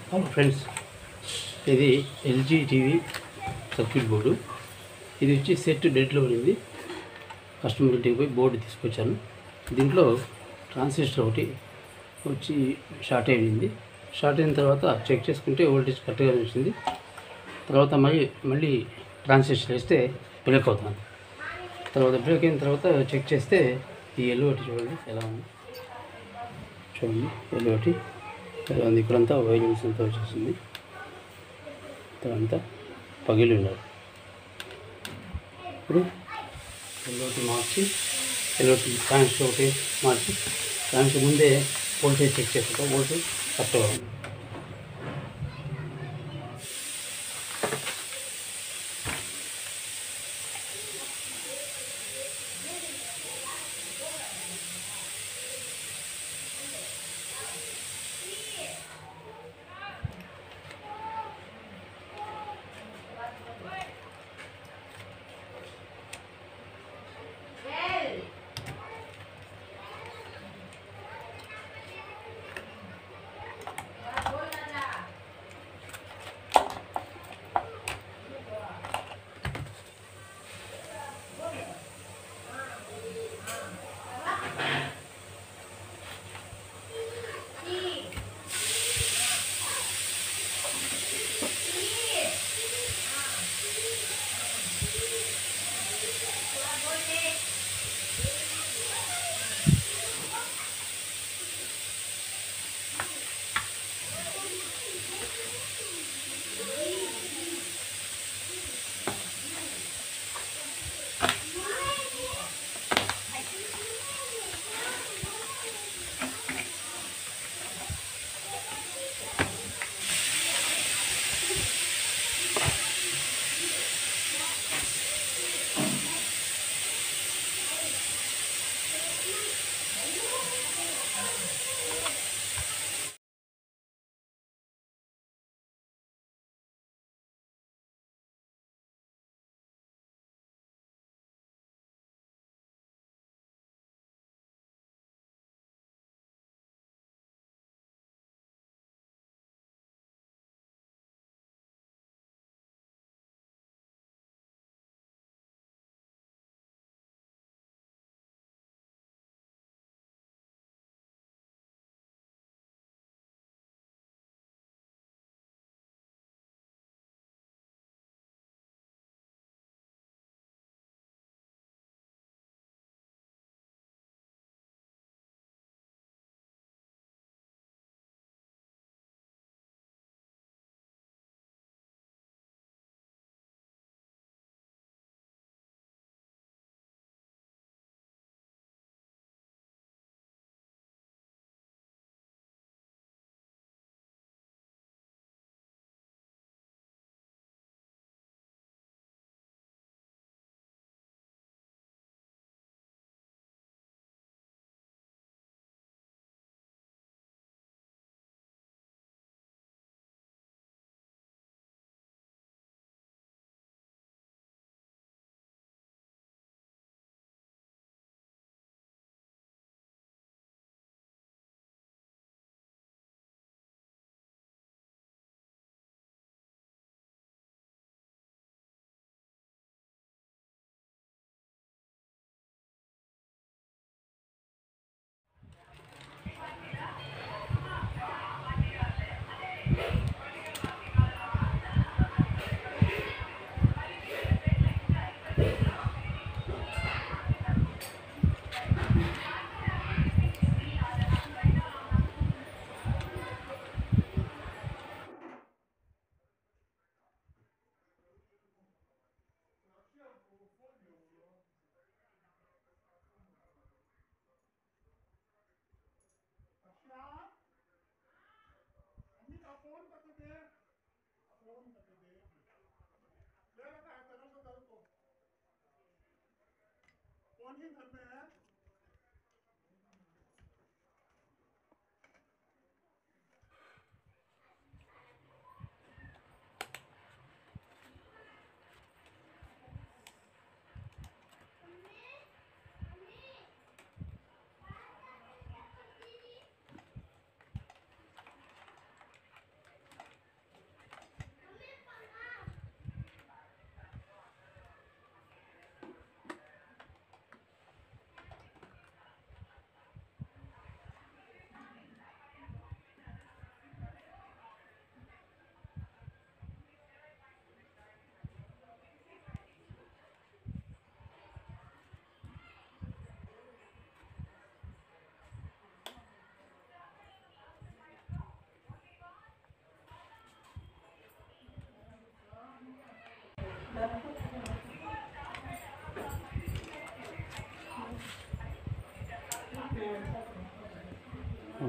Hello friends, ఇది LG TV circuit board. ఇది వచ్చి సెట్ డెడ్లో ఉంది. కస్టమర్ ఇంటికి పోయి బోర్డు తీసుకొచ్చాను. దీంట్లో ట్రాన్సిస్టర్ ఒకటి వచ్చి షార్ట్ అయింది. షార్ట్ అయిన తర్వాత చెక్ చేసుకుంటే వోల్టేజ్ కరెక్ట్గా వచ్చింది. తర్వాత మళ్ళీ ట్రాన్సిస్టర్ వేస్తే బ్రేక్ అవుతుంది. తర్వాత బ్రేక్ అయిన తర్వాత చెక్ చేస్తే ఈ ఎల్లో ఒకటి చూడండి ఎలా ఉంది. చూడండి ఎల్లో ఒకటి ఇక్కడంతా వైరింగ్స్ అంతా వచ్చేసింది. ఇక్కడంతా పగిలి ఉన్నారు. ఇప్పుడు ఎల్లోటి మార్చి ఎల్లోటి ట్రాన్సిస్టర్ ఒకటి మార్చి ట్రాన్సిస్టర్ ముందే వోల్టేజ్ చెక్ చేసుకుంటాం. వోల్టేజ్ కరెక్ట్గా ఉంది.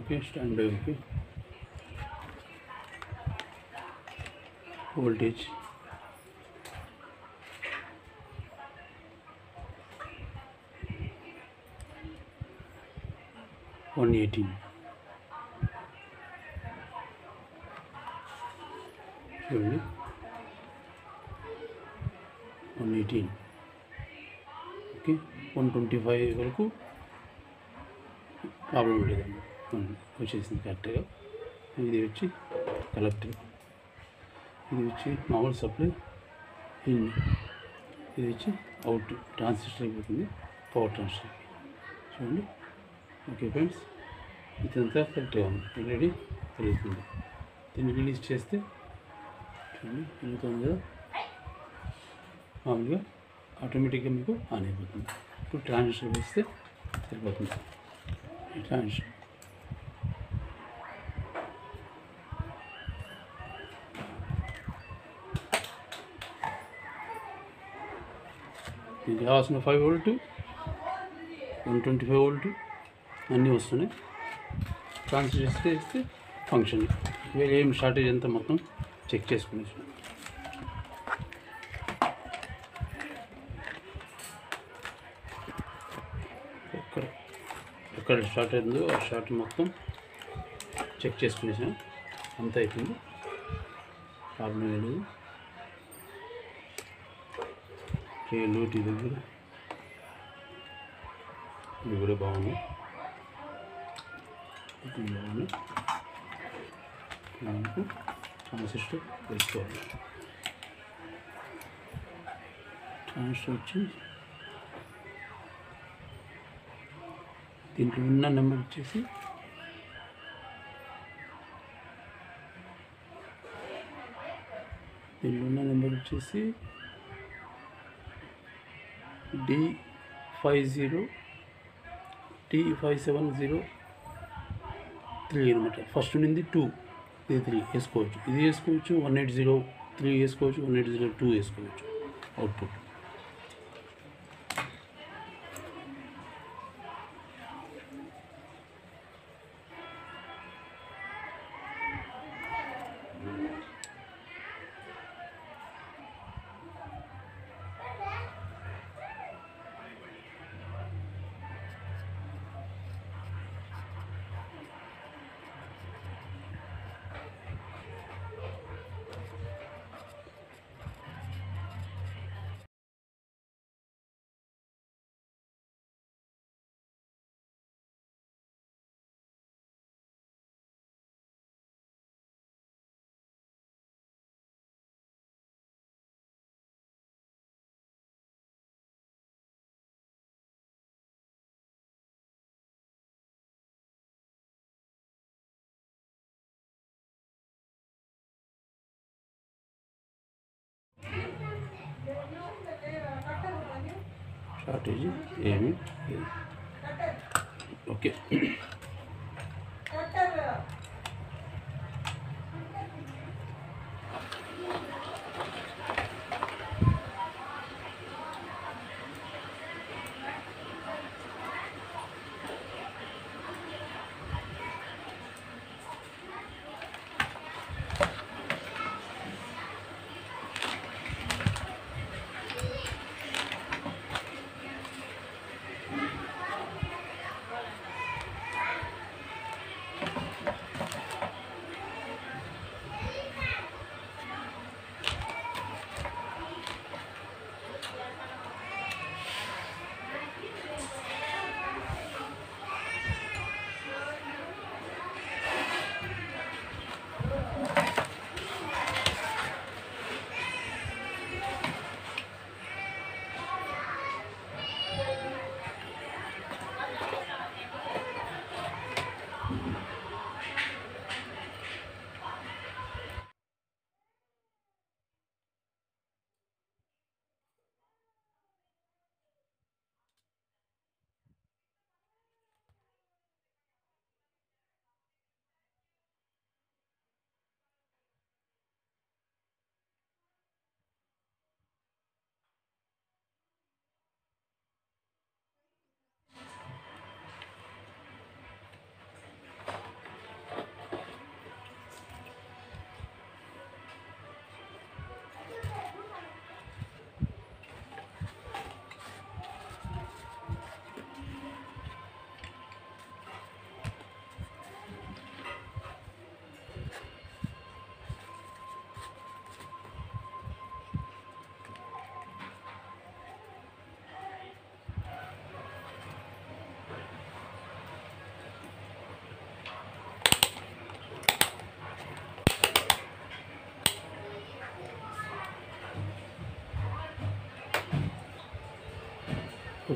Okay, stand by okay. Voltage 118. చూడండి 118. ఓకే, 125 వరకు ప్రాబ్లం లేదండి, వచ్చేసింది కరెక్ట్గా. ఇది వచ్చి కలెక్టర్, ఇది వచ్చి మామూలు సప్లై ఇన్, ఇది వచ్చి అవుట్ ట్రాన్సిస్టర్ అయిపోతుంది, పవర్ ట్రాన్సిస్టర్. చూడండి. ఓకే ఫ్రెండ్స్, ఇదంతా కరెక్ట్గా ఉంది, ఆల్రెడీ తెలుస్తుంది. దీన్ని రిలీజ్ చేస్తే చూడండి వెళ్తుంది కదా, మామూలుగా ఆటోమేటిక్గా మీకు ఆన్ అయిపోతుంది. ఇప్పుడు ట్రాన్సిస్టర్ వేస్తే సరిపోతుంది. ట్రాన్సిస్టర్ దీనికి కావాల్సిన 5 వోల్ట్ 125 వోల్ట్ అన్నీ వస్తున్నాయి. ట్రాన్సిస్టర్ ఇస్తే ఫంక్షన్, వేరే ఏం షార్టేజ్ అంతా మొత్తం చెక్ చేసుకునేసి. ఎక్కడ స్టార్ట్ అయిందో ఆ షార్ట్ మొత్తం చెక్ చేసుకునేసాం, అంత అయిపోయింది, ప్రాబ్లం లేదు. లూటి దగ్గర ఇది కూడా బాగుంది, ఇది బాగుంది. మనకు ట్రాన్సిస్టర్ వేసుకోవాలి. ట్రాన్సిస్టర్ వచ్చి దీంట్లో ఉన్న నెంబర్ వచ్చేసి D570D570 అనమాట. ఫస్ట్ నుండి 2, ఇది 3 వేసుకోవచ్చు, ఇది వేసుకోవచ్చు, 180.3 వేసుకోవచ్చు, 180.2 వేసుకోవచ్చు అవుట్పుట్. షార్టేజ్ ఏమి లేదు. Okay,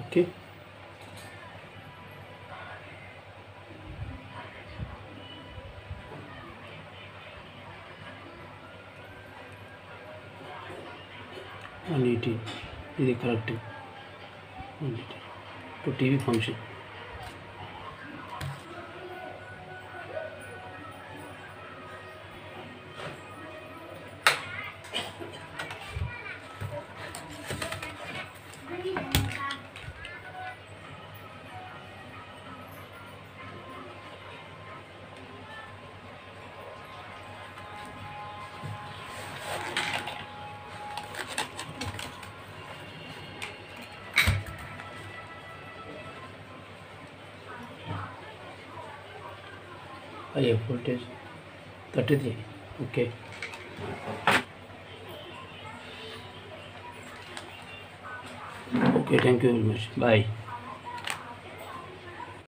okay. అన్నిటి ఇది కరెక్ట్. ఇప్పుడు TV function. IF voltage 33. Okay. Okay, thank you very much. Bye.